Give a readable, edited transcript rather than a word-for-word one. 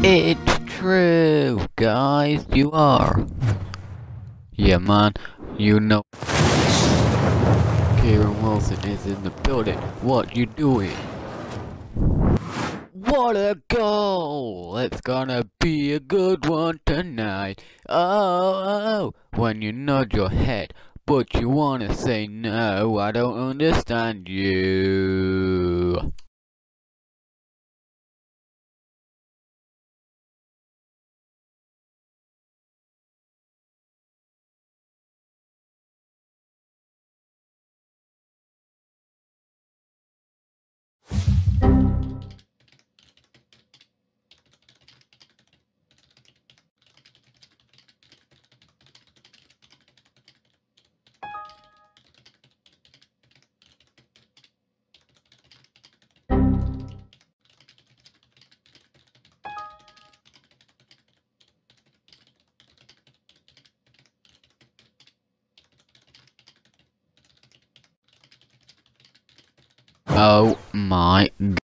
It's true, guys, you are. Yeah, man, you know Kieran Wilson is in the building. What you doing? What a goal! It's gonna be a good one tonight. Oh, when you nod your head, but you wanna say no, I don't understand you. Oh my